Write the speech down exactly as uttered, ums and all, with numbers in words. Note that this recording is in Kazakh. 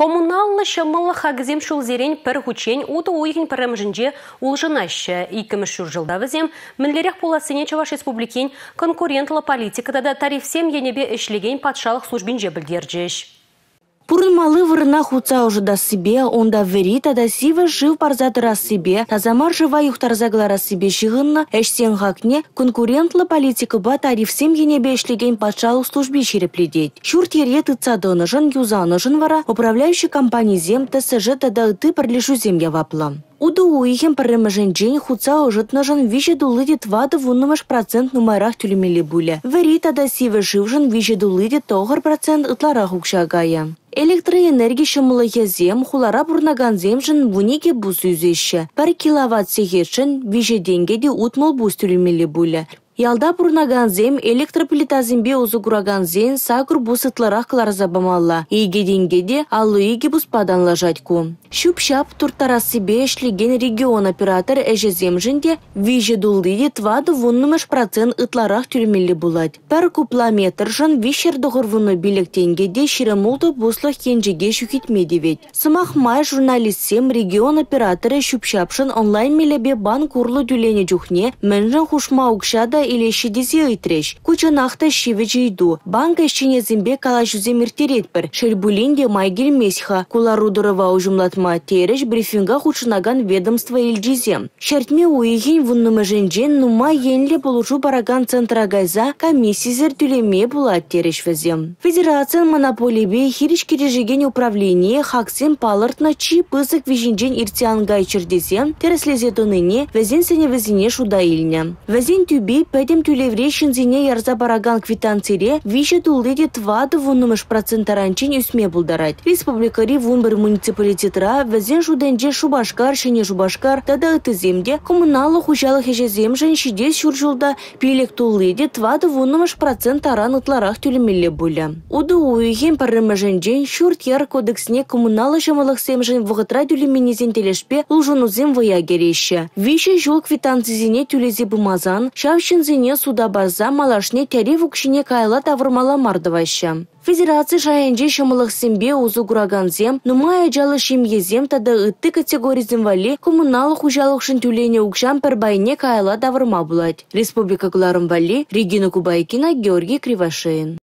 Коммуналлы шамылы хагзем шулзерен пір хүчен уты уйгін пірімжінде улжынашы. Икіміш жылда візем, мінлерек поласыне Чуваш республикен конкурентлы политикада да тарифсем енебе ішлеген патшалық службинже білдерджеш. Пурынмалы вырына хуца ожыда себе, онда верита да сивы жив парзатыра себе, тазамар жива юхтарзаглара себе жығынна, әшсен хакне конкурентлы политика ба тарифсем енебе ішлеген патшалық служби шерепледет. Шурт ере тыцадыны жын, юзаны жын вара, управляющий компания зем ТСЖ тада ыты пірлешу земля вапла. Уду уйхем парремажен джень хуца ожытны жын виже дулыдет вады вуннымаш процент нумайрах тюлемели буле. Верита да сивы жив жын виже дулыдет тоғыр процент ытларах укшагая. Электроэнергия шымылы езем, хулара бурнаган земжін вуниге бус үзеші. Бір киловатт сегешін виже денгеде утмыл бус тюлемели буле. Ялда бурнаган зем электроплитазембе узугураган зен сакур бус ытларах кларзабамалла. Иге денгеде аллы иге бус паданла жадьку. Шуп-шап туртарас себе эшлеген регион оператор эже земжінде виже дулдыде твады вуннымыш процент ытларах тюлемели булать. Пер куплометр жын вишер доғырвуны билек тенгеде ширемулды буслых кенжеге шухитмедевет. Сымах май журналистсем регион операторы шуп-шапшын онлайн мелебе банк урлы дюлене жухне мэнжын хушма укшада или шедизе ытреш. Кучанахта шиве жейду. Банк эшчене зембе калашузе миртеретпір. Шельбулинде майгел месха куларудырова ужумлат тереш брифинга хучынаган ведомство илджизе. Шертме уйхин вуннымы женжен нума енле получу бараган центра гайза комиссизер тюлеме булат тереш везем. Федерация монополибе хириш кережеген управление хаксен палыртна чи пысык вижинжен иртиан гай чердезем тереслезе тоныне везен сене везене шуда илня. Везен тюбей пәдем тюлевре шинзине ярза бараган квитанцире више дулдеде твады вуннымыш процентаранчен үсме булдарать. Республикари вунбір муниципалитетра везен шуденже Шубашкар, шене Шубашкар, тада ыты земде коммуналы хужалық еже земжен шидес шуржулда пилек тулыде твады вуннымыш процент аран ытларах тюлемелле буля. Уды уйхен парымыженжен шурт яр кодексне коммуналы жамылық семжен вғытра тюлеменезен телешпе улжунузем вая кереші. Више жол квитанцизине тюлезе бумазан, шавшынзине суда барза малашне тәрев укшине кайла тавырмала мардываща. Федерация шайынже шымылық сембе узу гураганзем, нумая жалы шимезем тада ытты категоризм вали коммуналы хужалықшын тюлене укшан пербайне кайла давырма булать. Республика Гларым вали Регина Кубайкина, Георгий Кривошеин.